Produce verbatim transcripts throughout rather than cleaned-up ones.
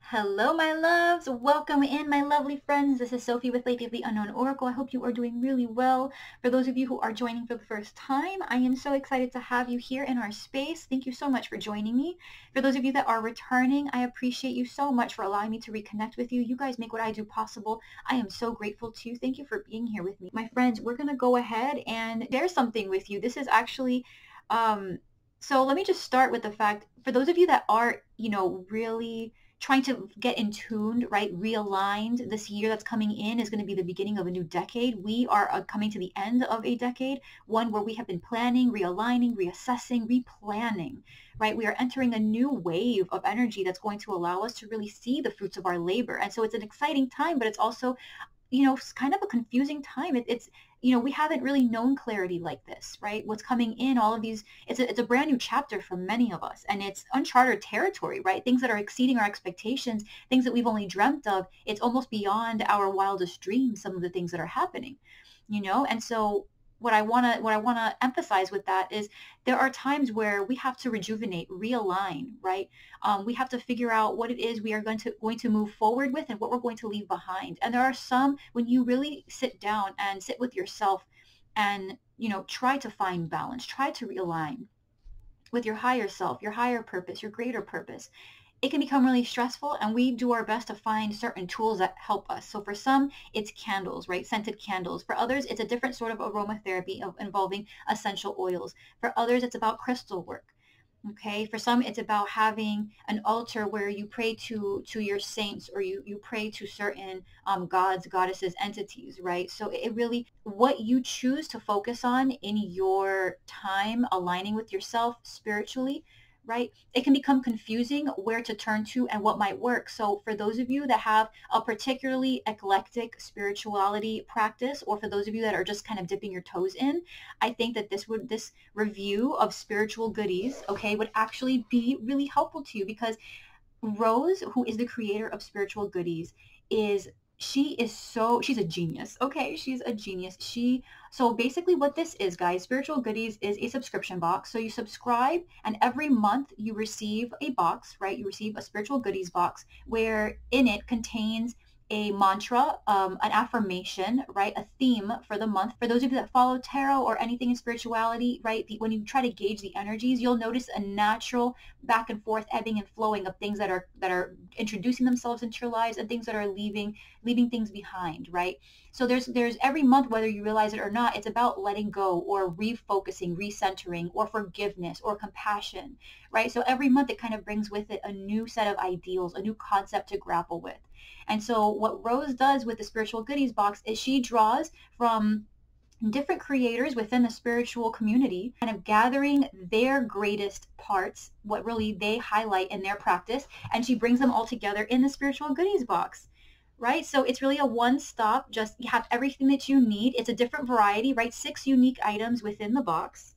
Hello, my loves. Welcome in, my lovely friends. This is Sophie with Lady of the Unknown Oracle. I hope you are doing really well. For those of you who are joining for the first time, I am so excited to have you here in our space. Thank you so much for joining me. For those of you that are returning, I appreciate you so much for allowing me to reconnect with you. You guys make what I do possible. I am so grateful to you. Thank you for being here with me. My friends, we're going to go ahead and share something with you. This is actually... Um, so let me just start with the fact, for those of you that are, you know, really trying to get in tuned, right, realigned. This year that's coming in is going to be the beginning of a new decade. We are uh, coming to the end of a decade, one where we have been planning, realigning, reassessing, replanning, right? We are entering a new wave of energy that's going to allow us to really see the fruits of our labor. And so it's an exciting time, but it's also, you know, kind of a confusing time. It, it's, you know, we haven't really known clarity like this, right? What's coming in, all of these, it's a, it's a brand new chapter for many of us, and it's uncharted territory, right? Things that are exceeding our expectations, things that we've only dreamt of. It's almost beyond our wildest dreams, some of the things that are happening, you know? And so what I want to what I want to emphasize with that is there are times where we have to rejuvenate, realign, right? Um, we have to figure out what it is we are going to going to move forward with and what we're going to leave behind. And there are some, when you really sit down and sit with yourself and, you know, try to find balance, try to realign with your higher self, your higher purpose, your greater purpose, it can become really stressful, and we do our best to find certain tools that help us. So for some, it's candles, right? Scented candles. For others, it's a different sort of aromatherapy of involving essential oils. For others, it's about crystal work. Okay, for some, it's about having an altar where you pray to to your saints, or you you pray to certain um, gods, goddesses, entities, right? So it really, what you choose to focus on in your time aligning with yourself spiritually, right? It can become confusing where to turn to and what might work. So for those of you that have a particularly eclectic spirituality practice, or for those of you that are just kind of dipping your toes in, I think that this would this review of spiritual goodies, okay, would actually be really helpful to you, because Rose, who is the creator of spiritual goodies, is she is so she's a genius. Okay, she's a genius. She so basically what this is, guys, spiritual goodies is a subscription box. So you subscribe, and every month you receive a box, right? You receive a spiritual goodies box where in it contains a mantra, um, an affirmation, right? A theme for the month. For those of you that follow tarot or anything in spirituality, right? The, when you try to gauge the energies, you'll notice a natural back and forth, ebbing and flowing of things that are that are introducing themselves into your lives, and things that are leaving leaving things behind, right? So there's there's every month, whether you realize it or not, it's about letting go, or refocusing, recentering, or forgiveness, or compassion, right? So every month it kind of brings with it a new set of ideals, a new concept to grapple with. And so what Rose does with the spiritual goodies box is she draws from different creators within the spiritual community, kind of gathering their greatest parts, what really they highlight in their practice, and she brings them all together in the spiritual goodies box, right? So it's really a one-stop, just you have everything that you need. It's a different variety, right? Six unique items within the box.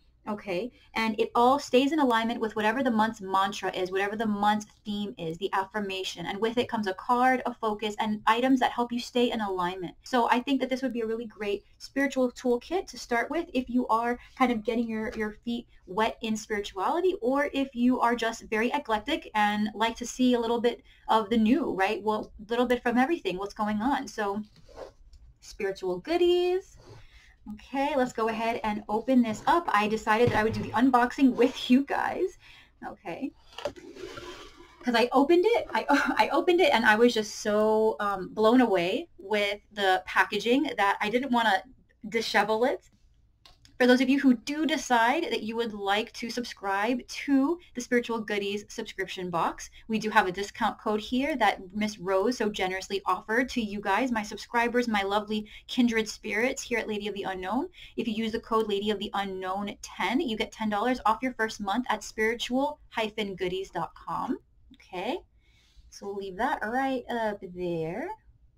Okay, and it all stays in alignment with whatever the month's mantra is, whatever the month's theme is, the affirmation. And with it comes a card, a focus, and items that help you stay in alignment. So I think that this would be a really great spiritual toolkit to start with if you are kind of getting your, your feet wet in spirituality, or if you are just very eclectic and like to see a little bit of the new, right? Well, a little bit from everything, what's going on. So spiritual goodies. Okay, let's go ahead and open this up. I decided that I would do the unboxing with you guys. Okay, because I opened it, I, I opened it and I was just so um, blown away with the packaging that I didn't want to dishevel it. For those of you who do decide that you would like to subscribe to the Spiritual Goodies subscription box, we do have a discount code here that Miss Rose so generously offered to you guys, my subscribers, my lovely kindred spirits here at Lady of the Unknown. If you use the code Lady of the Unknown ten, you get ten dollars off your first month at spiritual dash goodies dot com. Okay, so we'll leave that right up there.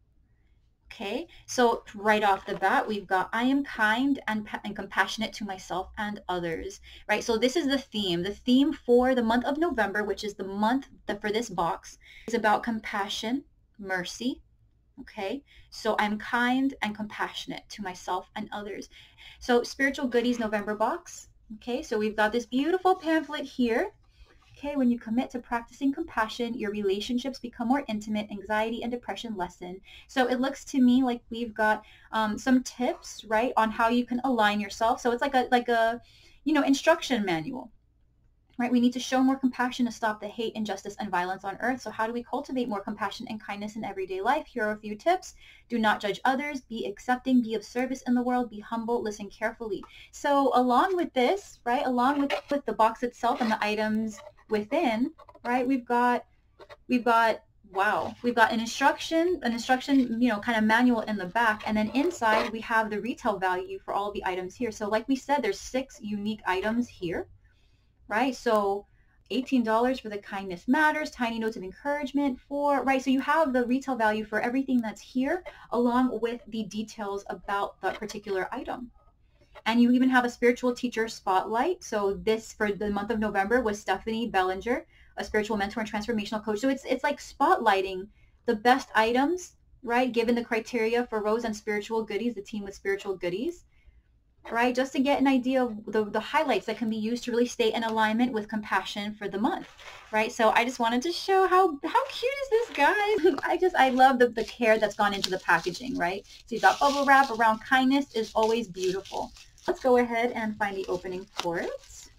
Okay, so right off the bat, we've got I am kind and, and compassionate to myself and others, right? So this is the theme. The theme for the month of November, which is the month that for this box, is about compassion, mercy, okay? So I'm kind and compassionate to myself and others. So Spiritual Goodies November box, okay? So we've got this beautiful pamphlet here. Okay, when you commit to practicing compassion, your relationships become more intimate, anxiety and depression lessen. So it looks to me like we've got um, some tips, right, on how you can align yourself. So it's like a like a, you know, instruction manual. Right? We need to show more compassion to stop the hate, injustice, and violence on earth. So how do we cultivate more compassion and kindness in everyday life? Here are a few tips. Do not judge others. Be accepting. Be of service in the world. Be humble. Listen carefully. So along with this, right, along with, with the box itself and the items within, right, we've got, we've got, wow, we've got an instruction, an instruction, you know, kind of manual in the back. And then inside we have the retail value for all of the items here. So like we said, there's six unique items here. Right? So eighteen dollars for the Kindness Matters, Tiny Notes of Encouragement for, right? So you have the retail value for everything that's here along with the details about that particular item. And you even have a spiritual teacher spotlight. So this for the month of November was Stephanie Bellinger, a spiritual mentor and transformational coach. So it's, it's like spotlighting the best items, right? Given the criteria for Rose and Spiritual Goodies, the team with Spiritual Goodies. Right, just to get an idea of the, the highlights that can be used to really stay in alignment with compassion for the month, right? So I just wanted to show how how cute is this, guys? I just, I love the, the care that's gone into the packaging, right? So you've got bubble wrap around kindness is always beautiful. Let's go ahead and find the opening for it.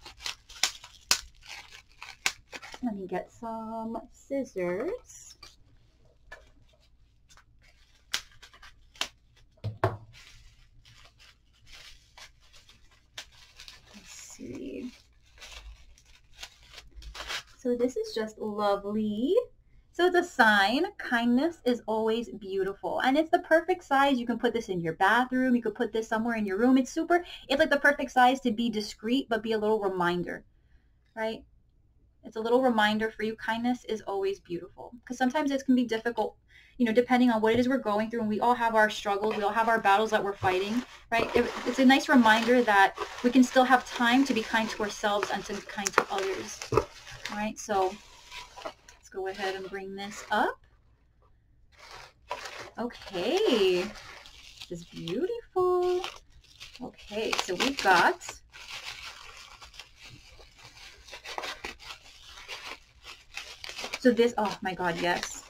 Let me get some scissors. See. So this is just lovely. So it's a sign, kindness is always beautiful. And it's the perfect size. You can put this in your bathroom. You could put this somewhere in your room. It's super, it's like the perfect size to be discreet, but be a little reminder, right? It's a little reminder for you. Kindness is always beautiful. Because sometimes it can be difficult, you know, depending on what it is we're going through. And we all have our struggles. We all have our battles that we're fighting, right? It, it's a nice reminder that we can still have time to be kind to ourselves and to be kind to others, all right? So let's go ahead and bring this up. Okay, this is beautiful. Okay, so we've got So this, oh my God, yes.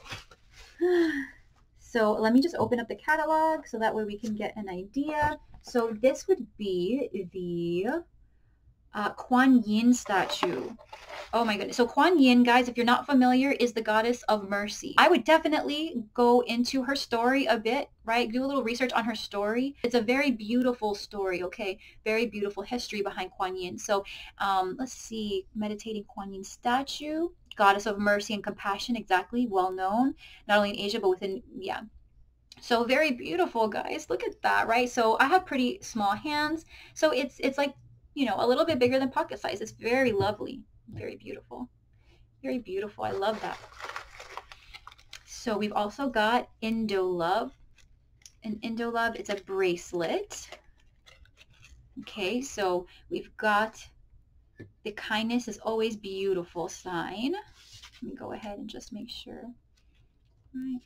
So let me just open up the catalog so that way we can get an idea. So this would be the uh, Kuan Yin statue. Oh my goodness. So Kuan Yin, guys, if you're not familiar, is the goddess of mercy. I would definitely go into her story a bit, right? Do a little research on her story. It's a very beautiful story, okay? Very beautiful history behind Kuan Yin. So um, let's see, meditating Kuan Yin statue. Goddess of mercy and compassion, exactly, well known, not only in Asia, but within, yeah. So very beautiful, guys. Look at that, right? So I have pretty small hands. So it's, it's like, you know, a little bit bigger than pocket size. It's very lovely, very beautiful, very beautiful. I love that. So we've also got Indo Love. And Indo Love, it's a bracelet. Okay, so we've got the kindness is always beautiful sign. Let me go ahead and just make sure. Right.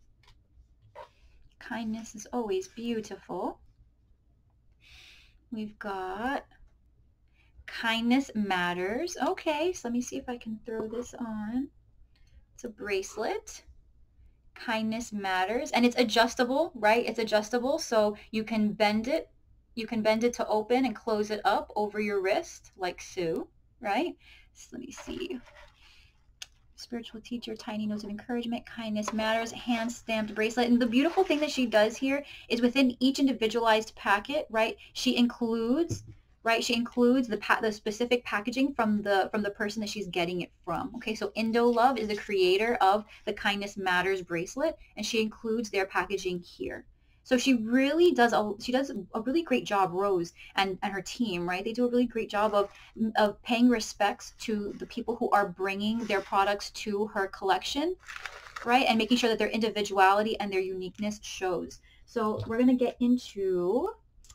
Kindness is always beautiful. We've got kindness matters. Okay, so let me see if I can throw this on. It's a bracelet. Kindness matters. And it's adjustable, right? It's adjustable, so you can bend it. You can bend it to open and close it up over your wrist, like so, right? So let me see. Spiritual teacher, tiny notes of encouragement, kindness matters, hand stamped bracelet. And the beautiful thing that she does here is within each individualized packet, right? She includes, right? She includes the pa the specific packaging from the from the person that she's getting it from. Okay, so Indo Love is the creator of the Kindness Matters bracelet, and she includes their packaging here. So she really does a she does a really great job, Rose and, and her team, right? They do a really great job of of paying respects to the people who are bringing their products to her collection, right? And making sure that their individuality and their uniqueness shows. So we're gonna get into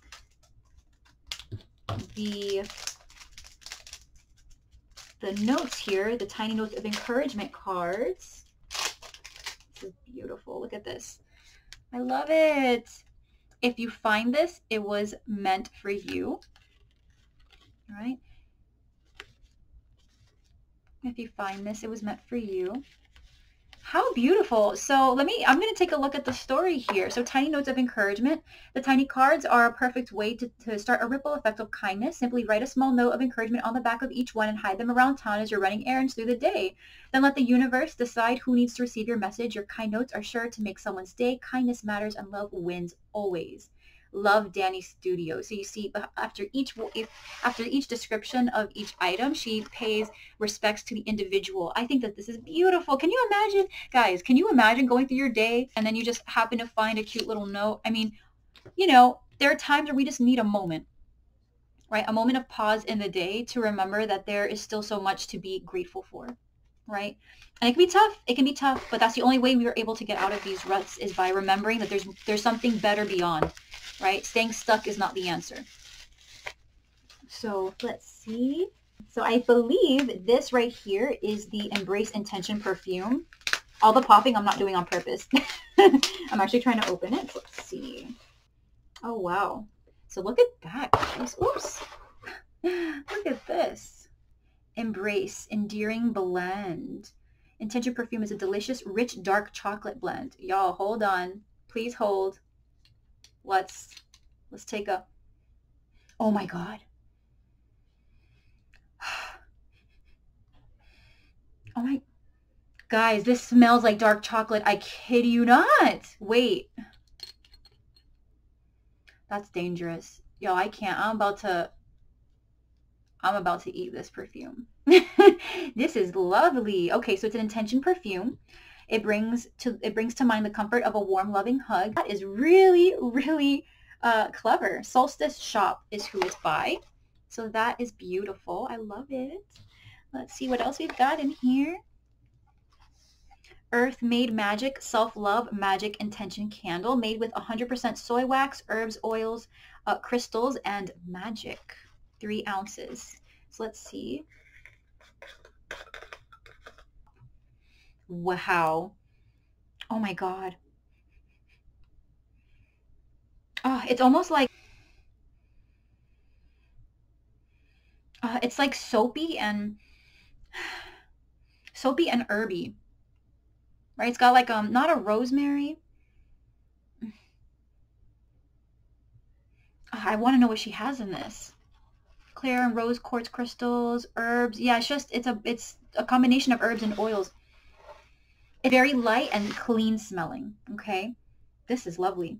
the the notes here, the tiny notes of encouragement cards. This is beautiful. Look at this. I love it. If you find this, it was meant for you. All right. If you find this, it was meant for you. How beautiful. So let me, I'm going to take a look at the story here. So tiny notes of encouragement. The tiny cards are a perfect way to, to start a ripple effect of kindness. Simply write a small note of encouragement on the back of each one and hide them around town as you're running errands through the day. Then let the universe decide who needs to receive your message. Your kind notes are sure to make someone's day. Kindness matters and love wins always. Love, Danny Studio. So you see, after each after each description of each item, she pays respects to the individual. I think that this is beautiful. Can you imagine, guys, can you imagine going through your day and then you just happen to find a cute little note? I mean, you know, there are times where we just need a moment, right? A moment of pause in the day to remember that there is still so much to be grateful for, right? And it can be tough. It can be tough, but that's the only way we are able to get out of these ruts is by remembering that there's there's something better beyond, right? Staying stuck is not the answer. So let's see. So I believe this right here is the Embrace Intention perfume. All the popping I'm not doing on purpose. I'm actually trying to open it. Let's see. Oh, wow. So look at that, guys. Oops. Look at this. Embrace, endearing blend. Intention perfume is a delicious, rich, dark chocolate blend. Y'all, hold on. Please hold. Let's, let's take a, oh my God. Oh my, guys, this smells like dark chocolate. I kid you not. Wait. That's dangerous. Yo, I can't. I'm about to, I'm about to eat this perfume. This is lovely. Okay, so it's an intention perfume. It brings to it brings to mind the comfort of a warm, loving hug. That is really, really uh, clever. Solstice Shop is who it's by. So that is beautiful. I love it. Let's see what else we've got in here. Earth Made Magic Self-Love Magic Intention Candle, made with one hundred percent soy wax, herbs, oils, uh, crystals, and magic. Three ounces. So let's see. Wow. Oh my God. Oh, it's almost like, uh, it's like soapy and, soapy and herby. Right? It's got like, um, not a rosemary. Oh, I want to know what she has in this. Clear and rose quartz crystals, herbs. Yeah, it's just, it's a, it's a combination of herbs and oils. It's very light and clean smelling. Okay. This is lovely.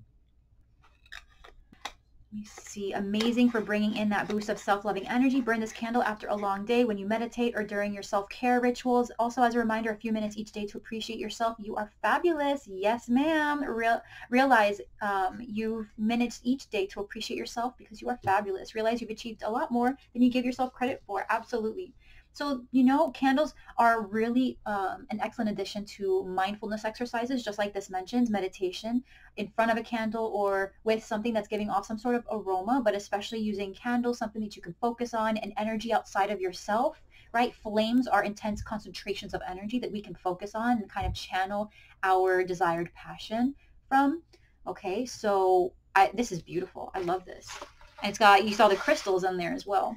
Let me see. Amazing for bringing in that boost of self-loving energy. Burn this candle after a long day when you meditate or during your self-care rituals. Also, as a reminder, a few minutes each day to appreciate yourself. You are fabulous. Yes, ma'am. Real, realize um, you've minutes each day to appreciate yourself because you are fabulous. Realize you've achieved a lot more than you give yourself credit for. Absolutely. So, you know, candles are really um, an excellent addition to mindfulness exercises, just like this mentions, meditation in front of a candle or with something that's giving off some sort of aroma, but especially using candles, something that you can focus on, and energy outside of yourself, right? Flames are intense concentrations of energy that we can focus on and kind of channel our desired passion from. Okay, so I, this is beautiful. I love this. And it's got, you saw the crystals in there as well,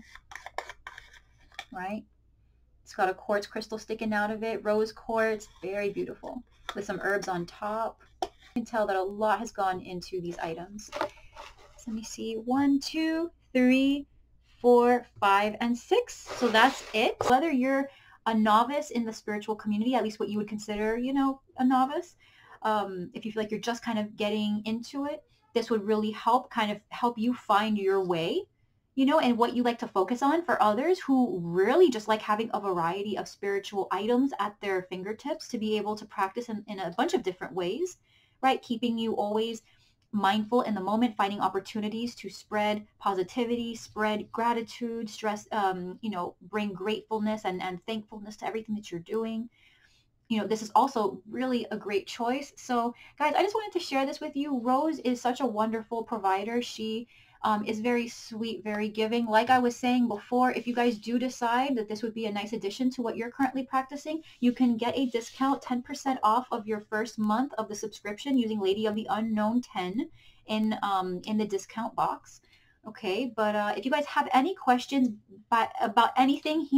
right? It's got a quartz crystal sticking out of it, rose quartz, very beautiful, with some herbs on top. You can tell that a lot has gone into these items. So let me see, one, two, three, four, five, and six. So that's it. Whether you're a novice in the spiritual community, at least what you would consider, you know, a novice, um, if you feel like you're just kind of getting into it, this would really help kind of help you find your way, you know, and what you like to focus on. For others who really just like having a variety of spiritual items at their fingertips to be able to practice in, in a bunch of different ways, right? Keeping you always mindful in the moment, finding opportunities to spread positivity, spread gratitude, stress, um, you know, bring gratefulness and, and thankfulness to everything that you're doing. You know, this is also really a great choice. So guys, I just wanted to share this with you. Rose is such a wonderful provider. She Um, is very sweet, very giving. Like I was saying before, if you guys do decide that this would be a nice addition to what you're currently practicing, you can get a discount, ten percent off of your first month of the subscription using Lady of the Unknown ten in, um, in the discount box. Okay, but uh, if you guys have any questions by, about anything here,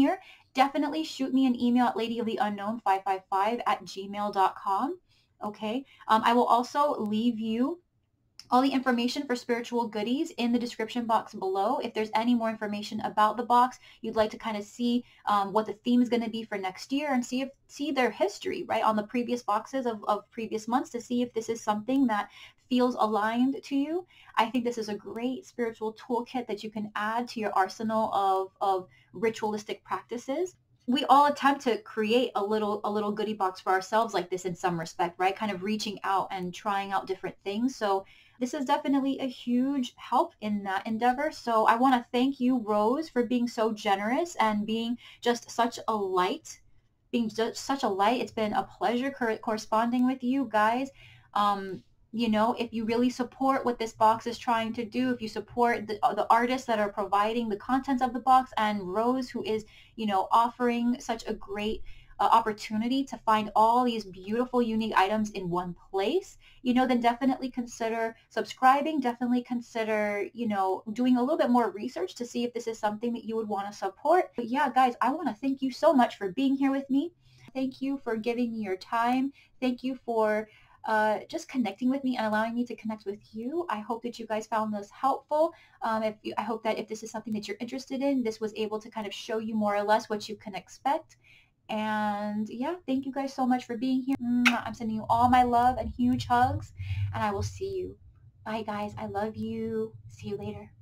definitely shoot me an email at lady of the unknown five five five at gmail dot com. Okay. Um, I will also leave you all the information for spiritual goodies in the description box below. If there's any more information about the box, you'd like to kind of see um, what the theme is going to be for next year and see if see their history, right, on the previous boxes of, of previous months to see if this is something that feels aligned to you. I think this is a great spiritual toolkit that you can add to your arsenal of, of ritualistic practices. We all attempt to create a little a little goodie box for ourselves like this in some respect, right? Kind of reaching out and trying out different things. So this is definitely a huge help in that endeavor. So I want to thank you, Rose, for being so generous and being just such a light, being just such a light. It's been a pleasure corresponding with you guys. Um, you know, if you really support what this box is trying to do, if you support the, the artists that are providing the contents of the box, and Rose, who is, you know, offering such a great uh, opportunity to find all these beautiful, unique items in one place, you know, then definitely consider subscribing. Definitely consider, you know, doing a little bit more research to see if this is something that you would want to support. But yeah, guys, I want to thank you so much for being here with me. Thank you for giving me your time. Thank you for uh, just connecting with me and allowing me to connect with you. I hope that you guys found this helpful. Um, if you, I hope that if this is something that you're interested in, this was able to kind of show you more or less what you can expect. And yeah, thank you guys so much for being here. I'm sending you all my love and huge hugs, and I will see you. Bye, guys. I love you. See you later.